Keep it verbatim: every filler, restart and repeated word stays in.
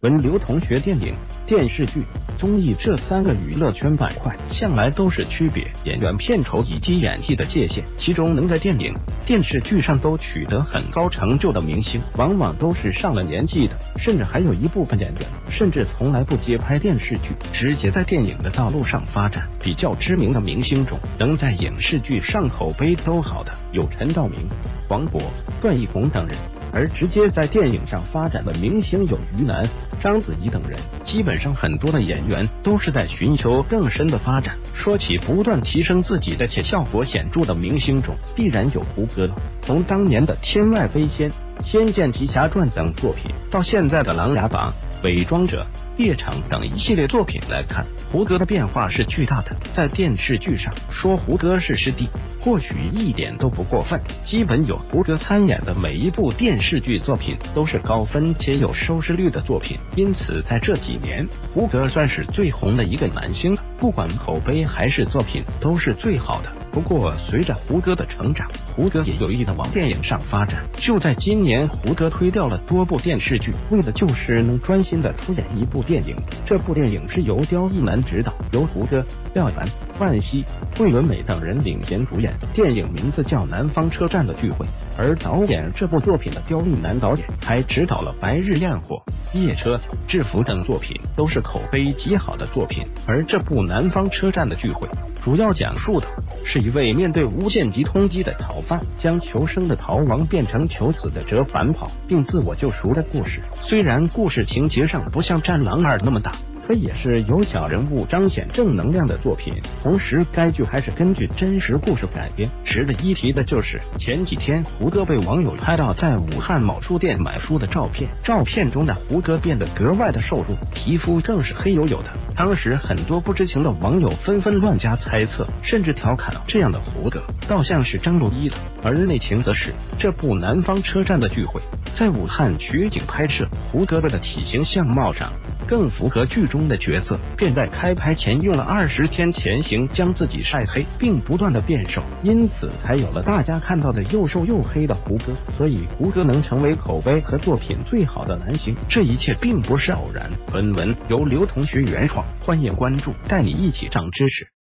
本刘同学电影、电视剧、综艺这三个娱乐圈板块向来都是区别演员片酬以及演技的界限，其中能在电影、电视剧上都取得很高成就的明星，往往都是上了年纪的，甚至还有一部分演员甚至从来不接拍电视剧，直接在电影的道路上发展。比较知名的明星中，能在影视剧上口碑都好的有陈道明、黄渤、段奕宏等人，而直接在电影上发展的明星有于南、章子怡等人。基本上很多的演员都是在寻求更深的发展。说起不断提升自己的且效果显著的明星中，必然有胡歌了。从当年的《天外飞仙》《仙剑奇侠传》等作品，到现在的《琅琊榜》《伪装者》《猎场》等一系列作品来看，胡歌的变化是巨大的。在电视剧上说胡歌是师弟，或许一点都不过分。基本有胡歌参演的每一部电视剧作品都是高分且有收视率的作品，因此在这几年，胡歌算是最红的一个男星，不管口碑还是作品都是最好的。不过随着胡歌的成长，胡歌也有意的往电影上发展。就在今年，胡歌推掉了多部电视剧，为的就是能专心的出演一部电影。这部电影是由刁亦男执导，由胡歌、廖凡、万茜、桂纶镁等人领衔主演，电影名字叫《南方车站的聚会》。而导演这部作品的刁亦男导演还执导了《白日焰火》《夜车》《制服》等作品，都是口碑极好的作品。而这部《南方车站的聚会》主要讲述的是一位面对无限级通缉的逃犯，将求生的逃亡变成求死的折返跑，并自我救赎的故事。虽然故事情节上不像《战狼二》那么大，可也是有小人物彰显正能量的作品。同时该剧还是根据真实故事改编。值得一提的就是前几天胡歌被网友拍到在武汉某书店买书的照片，照片中的胡歌变得格外的瘦弱，皮肤更是黑黝黝的。当时很多不知情的网友纷纷乱加猜测，甚至调侃这样的胡歌倒像是张鲁一了。而内情则是这部《南方车站的聚会》在武汉取景拍摄，胡歌的体型相貌上更符合剧中的角色，便在开拍前用了二十天前行将自己晒黑，并不断的变瘦，因此才有了大家看到的又瘦又黑的胡歌。所以胡歌能成为口碑和作品最好的男星，这一切并不是偶然。本文由刘同学原创，欢迎关注，带你一起长知识。